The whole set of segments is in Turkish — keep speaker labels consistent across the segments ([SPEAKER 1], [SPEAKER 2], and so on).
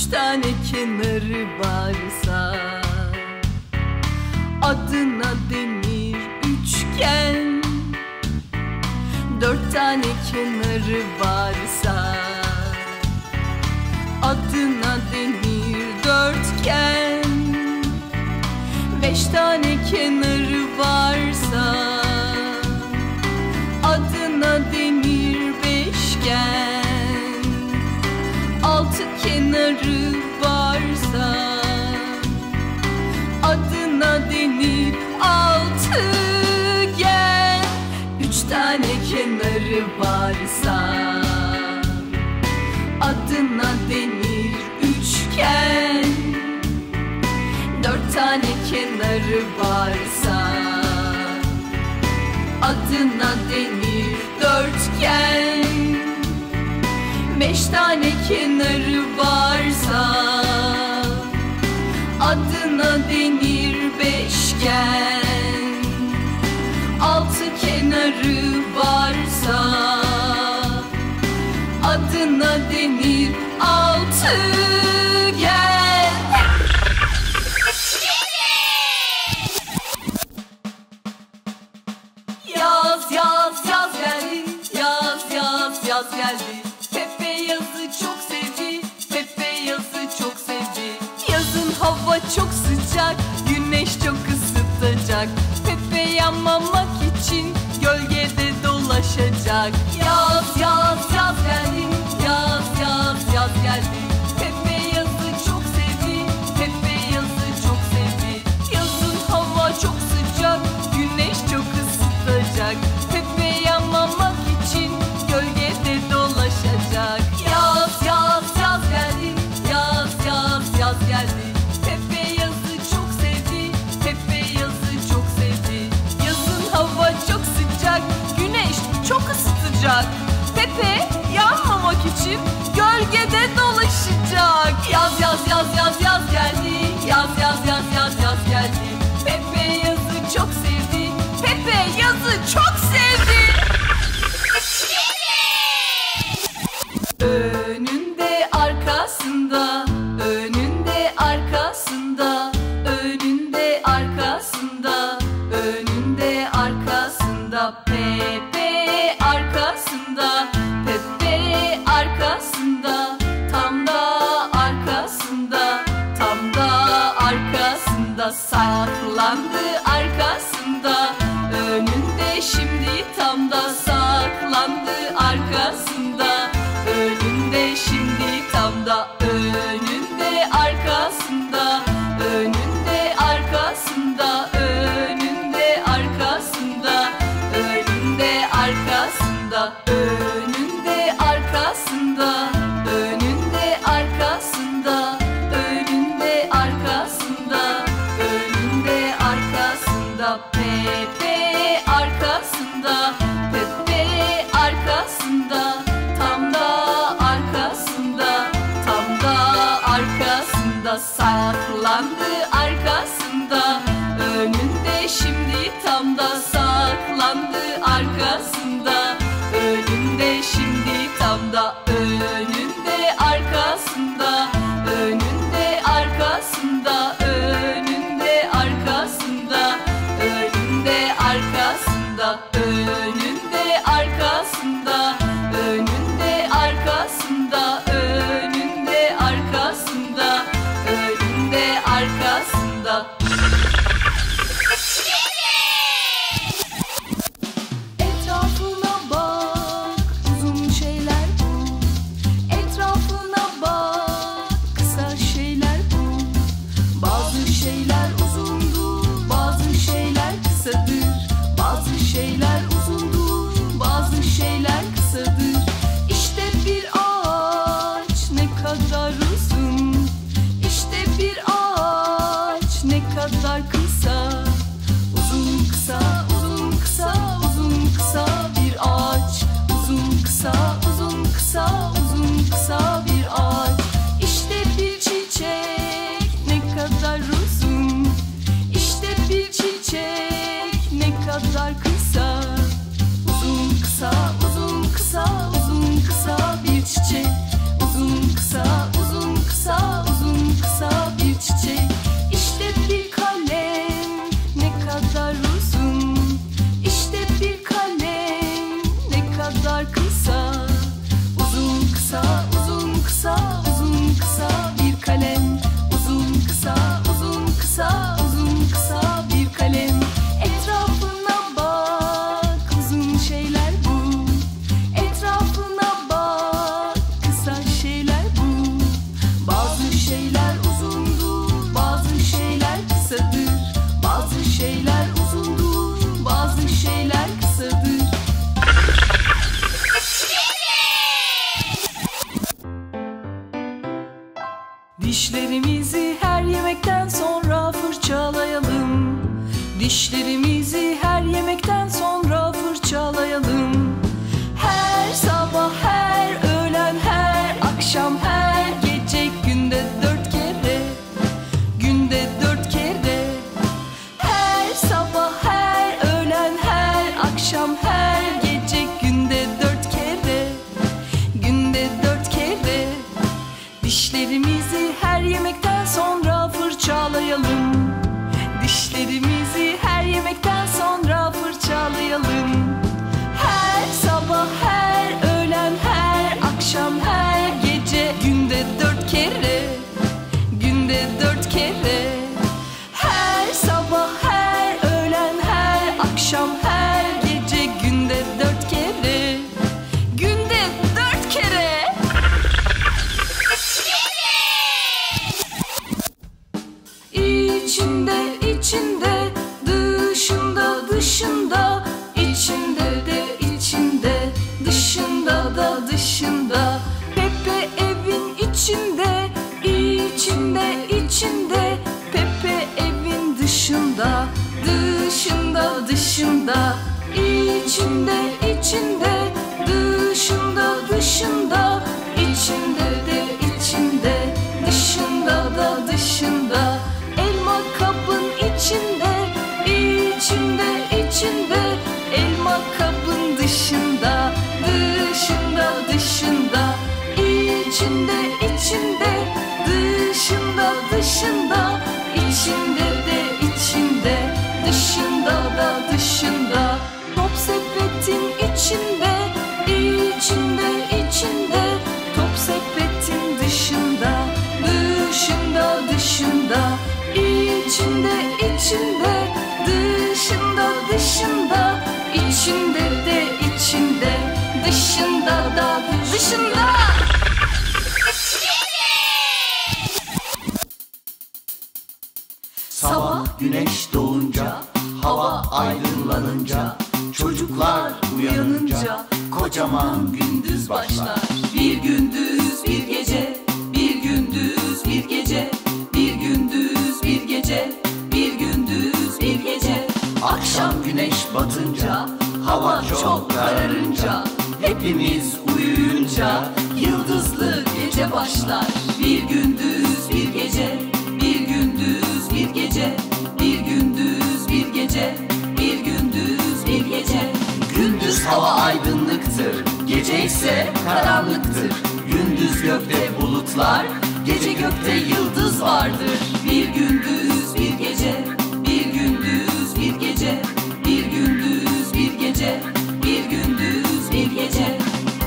[SPEAKER 1] tane kenarı varsa adına denir üçgen. 4 tane kenarı varsa adına denir dörtgen. 5 tane kenarı varsa adına denir beşgen. 6 kenarı varsa adına denir altıgen. 3 tane kenarı varsa adına denir üçgen. 4 tane kenarı varsa adına denir dörtgen. 5 tane kenarı varsa adına denir beşgen. 6 kenarı varsa adına denir altıgen. Yaz yaz yaz geldi, yaz yaz yaz geldi. Pepe yazı çok sevdi, Pepe yazı çok sevdi. Yazın hava çok sıcak, güneş çok ısıtacak. Pepe yanmamak için gölgede dolaşacak. Yaz yaz yaz geldi, yaz yaz yaz geldi. Pepe yazı çok sevdi, Pepe yazı çok sevdi. Yazın hava çok sıcak, güneş çok ısıtacak. Pepe yanmamak için gölgede dolaşacak. Yaz yaz yaz geldi, yaz yaz yaz geldi. Pepe yazı çok sevdi, Pepe yazı çok sevdi. Yazın hava çok sıcak, güneş çok ısıtacak. Pepe yanmamak için gölgede dolaşacak. Yaz yaz yaz yaz yaz geldi, yaz yaz yaz yaz yaz geldi. Pepe yazı çok sevdi, Pepe yazı çok sevdi. Önünde arkasında, önünde arkasında, önünde arkasında, önünde arkasında. Pepe arkasında, Pepe arkasında, tam da arkasında, tam da arkasında. Saklandı arkasında, önünde şimdi tam da saklandı arkasında. Önünde şimdi tam da, önünde arkasında, önünde arkasında, önünde arkasında, önünde arkasında, önünde arkasında, önünde arkasında, önünde arkasında, önünde arkasında. Pepe arkasında, Pepe arkasında, tam da arkasında, tam da arkasında. Saklandı arkasında, önünde şimdi tam da saklandı arkasında. Önünde şimdi tam da, önünde arkasında, önünde arkasında, önünde arkasında, önünde arkasında, önünde arkasında, önünde arkasında, önünde arkasında, önünde arkasında. Etrafına bak, uzun şeyler bul. Etrafına bak, kısa şeyler bul. Bazı şeyler uzundur, bazı şeyler kısadır. Bazı şeyler uzundur, bazı şeyler kısadır. İşte bir ağaç ne kadar uzun, İşte bir ağaç ne kadar kısa. Uzun kısa, uzun kısa, uzun kısa bir ağaç. Uzun kısa, uzun kısa, uzun kısa bir ağaç. İşte bir çiçek ne kadar uzun, İşte bir çiçek ne kadar kısa. Uzun kısa, uzun kısa, uzun kısa bir çiçek. Uzun kısa, uzun kısa, kısa. Uzun kısa, uzun kısa, uzun kısa bir kalem. Uzun kısa, uzun kısa, uzun kısa bir kalem. Etrafına bak, uzun şeyler bu. Etrafına bak, kısa şeyler bu. Bazı şeyler uzundur, bazı şeyler kısadır. Bazı şeyler uzundur, bazı şeyler kısadır. Dişlerimizi her yemekten sonra fırçalayalım. Dişlerimizi her yemekten sonra fırçalayalım. Her sabah, her öğlen, her akşam, her gece, günde 4 kere. Günde 4 kere. Her sabah, her öğlen, her akşam, her gece, günde 4 kere. Günde 4 kere. Dişlerimizi her yemekten sonra fırçalayalım. Dişlerimizi her yemekten sonra fırçalayalım. Her sabah, her öğlen, her akşam, her gece, günde 4 kere. Günde 4 kere. Her sabah, her öğlen, her akşam, her gece, günde 4 kere. Günde 4 kere. İçinde, içinde, dışında, dışında, içinde de içinde, dışında da dışında. Pepe evin içinde, içinde, içinde. Pepe evin dışında, dışında, dışında. İçinde, içinde, dışında, dışında. İçinde de içinde, dışında da dışında. Elma kabın içinde, içinde, içinde. Elma kabın dışında, dışında, dışında. İçinde, içinde, dışında, dışında. İçinde de içinde, dışında da dışında. Top sepetin içinde, içinde, içinde. Top sepetin dışında, dışında, dışında. İçinde, içinde, dışında, dışında. İçinde de içinde, dışında da dışında.
[SPEAKER 2] Sabah güneş doğunca, hava aydınlanınca, çocuklar uyanınca kocaman gündüz başlar.
[SPEAKER 1] Bir gündüz bir gece, bir gündüz bir gece, bir gündüz bir gece, bir gündüz bir gece.
[SPEAKER 2] Akşam güneş batınca, hava çok kararınca, hepimiz uyuyunca
[SPEAKER 1] Yıldızlı gece başlar. Bir gündüz bir gece, bir gündüz bir gece, bir gündüz bir gece, bir gündüz bir gece.
[SPEAKER 2] gündüz hava aydınlıktır, gece ise karanlıktır. Gündüz gökte bulutlar,
[SPEAKER 1] Gece gökte yıldız vardır. Bir gündüz bir gece, bir gündüz bir gece, bir gündüz bir gece, bir gündüz bir gece.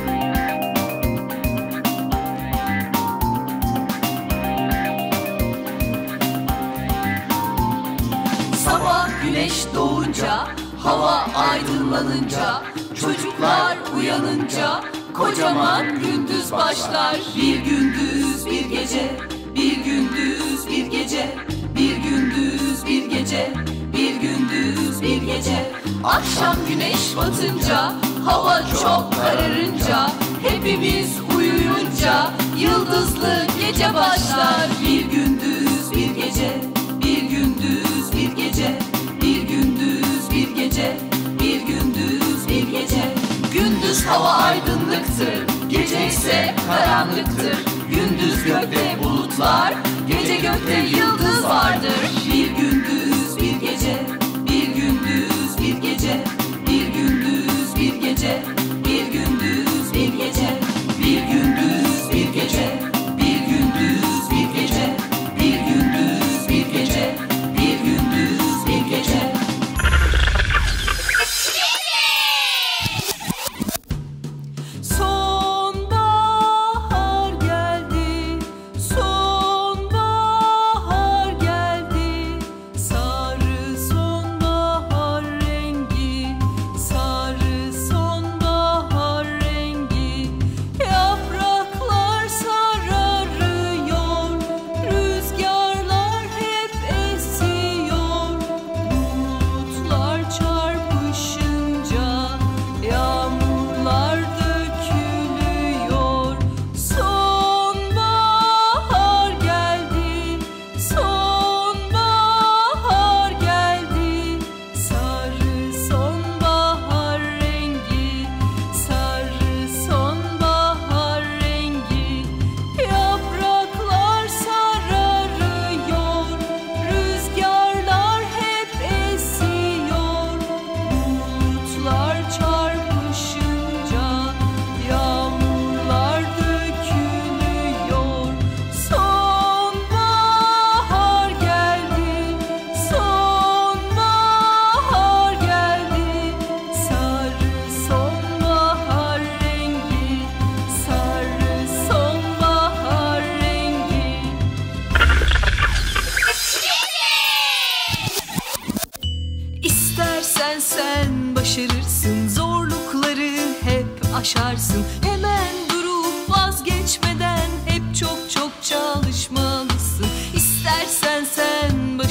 [SPEAKER 1] Sabah güneş doğunca, hava aydınlanınca, çocuklar uyanınca kocaman gündüz başlar. Bir gündüz bir gece, bir gündüz bir gece, bir gündüz bir gece, bir gündüz bir gece. Akşam güneş batınca, hava çok kararınca, hepimiz uyuyunca yıldızlı gece başlar. Bir gündüz bir gece, bir gündüz bir gece, bir gündüz bir gece, bir gündüz bir gece. Gündüz hava aydınlıktır, gece ise karanlıktır. Gündüz gökte bulutlar, gece gökte yıldız vardır. Bir gündüz bir gece, bir gündüz bir gece, bir gündüz bir gece, bir gündüz bir gece, bir gündüz bir gece, bir gündüz bir gece, bir gündüz bir gece, bir gündüz bir gece.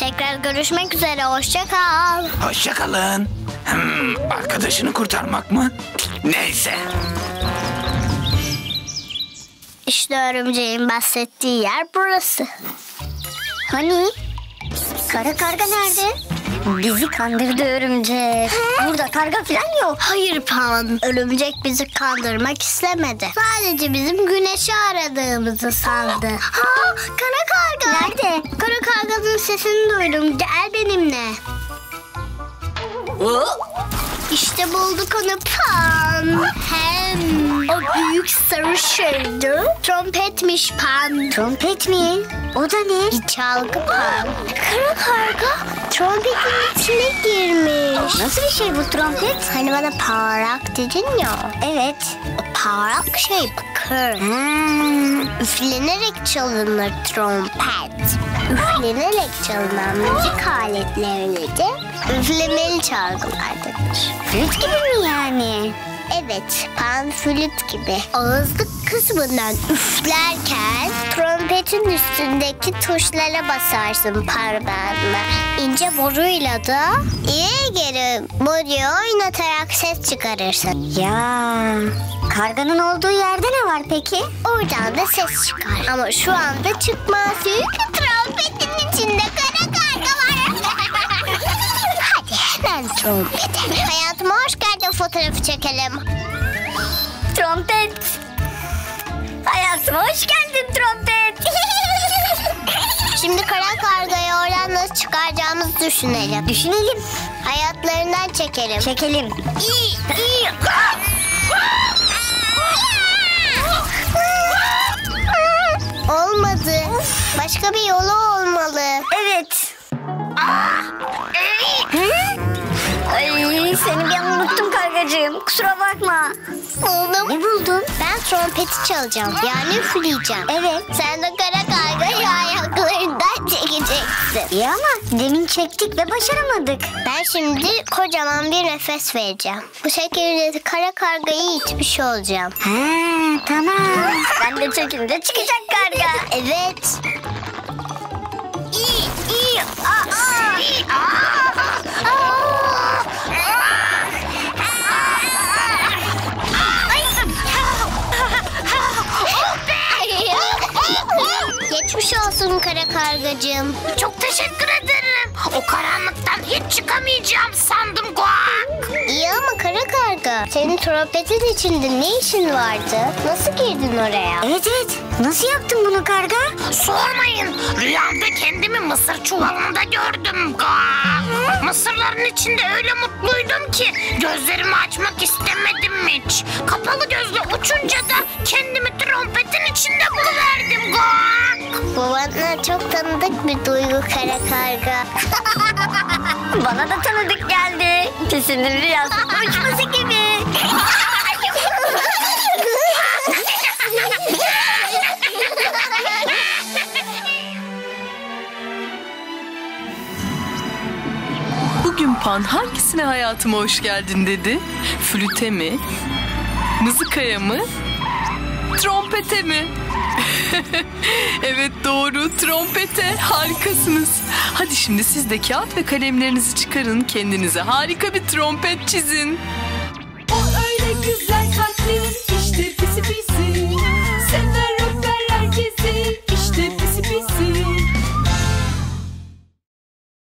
[SPEAKER 3] Tekrar görüşmek üzere. Hoşça kal.
[SPEAKER 4] Hoşça kalın. Arkadaşını kurtarmak mı? Neyse.
[SPEAKER 3] İşte örümceğin bahsettiği yer burası.
[SPEAKER 5] Hani? Kara karga nerede? Bizi kandırdı örümcek. Burada karga falan yok.
[SPEAKER 3] Hayır Pan. Örümcek bizi kandırmak istemedi. Sadece bizim güneşi aradığımızı sandı. Ha, kara karga.
[SPEAKER 5] Nerede?
[SPEAKER 3] Kara karganın sesini duydum. Gel benimle. İşte bulduk onu Pan. Hem o büyük sarı şeydi. Trompetmiş Pan.
[SPEAKER 5] Trompet mi? O da ne?
[SPEAKER 3] Bir çalgı Pan. Kara karga trompetin içine girmiş.
[SPEAKER 5] Nasıl bir şey bu trompet?
[SPEAKER 3] Hani bana parlak dedin ya.
[SPEAKER 5] Evet.
[SPEAKER 3] O parlak şey bakır. Üflenerek çalınır trompet. Üflenerek çalınan müzik aletlerini de üflemeli çalgılardadır.
[SPEAKER 5] Flüt gibi mi yani?
[SPEAKER 3] Evet, pan flüt gibi. Ağızlık kısmından üflerken trompetin üstündeki tuşlara basarsın parmağınla. İnce boruyla da ileri geri boruyu oynatarak ses çıkarırsın.
[SPEAKER 5] Ya karganın olduğu yerde ne var peki?
[SPEAKER 3] Oradan da ses çıkar. Ama şu anda çıkmaz. Çünkü trompetin içinde kara karga var. Hadi hemen trompete. Hayatıma hoş geldin fotoğrafı çekelim.
[SPEAKER 5] Trompet. Hayatıma hoş geldin trompet.
[SPEAKER 3] Şimdi kara kargayı oradan nasıl çıkaracağımızı düşünelim.
[SPEAKER 5] Düşünelim.
[SPEAKER 3] Hayatlarından çekelim.
[SPEAKER 5] Çekelim.
[SPEAKER 3] Olmadı. Başka bir yolu olmalı.
[SPEAKER 5] Evet. Ay, seni bir an unuttum kargacığım. Kusura bakma.
[SPEAKER 3] Buldum.
[SPEAKER 5] Ne buldun?
[SPEAKER 3] Ben trompeti çalacağım. Yani üfleyeceğim.
[SPEAKER 5] Evet.
[SPEAKER 3] Sen de kara kargayı ayaklarından çekeceksin.
[SPEAKER 5] İyi ama demin çektik ve başaramadık.
[SPEAKER 3] Ben şimdi kocaman bir nefes vereceğim. Bu şekilde kara kargayı itmiş olacağım.
[SPEAKER 5] Ha, tamam. Ben de çekince çıkacak karga.
[SPEAKER 3] Evet. Geçmiş olsun kara kargacığım.
[SPEAKER 6] Çok teşekkür ederim. O karanlıktan hiç çıkamayacağım sandım Guak.
[SPEAKER 3] İyi ama kara karga, senin trompetin içinde ne işin vardı? Nasıl girdin oraya?
[SPEAKER 5] Evet. Nasıl yaptın bunu karga?
[SPEAKER 6] Sormayın. Rüyamda kendimi mısır çuvalında gördüm Guak. Mısırların içinde öyle mutluydum ki gözlerimi açmak istemedim hiç. Kapalı gözle uçunca da kendimi trompetin içinde buluverdim Guak.
[SPEAKER 3] Bu bana çok tanıdık bir duygu kara karga.
[SPEAKER 5] Bana da tanıdık geldi. Kesinlikle rüyasının uçması gibi.
[SPEAKER 1] Bugün Pan hangisine hayatıma hoş geldin dedi? Flüte mi? Mızıkaya mı? Trompete mi? Evet doğru, trompete. Harikasınız. Hadi şimdi siz de kağıt ve kalemlerinizi çıkarın. Kendinize harika bir trompet çizin.
[SPEAKER 2] O öyle güzel kalpli işte pisi pisi.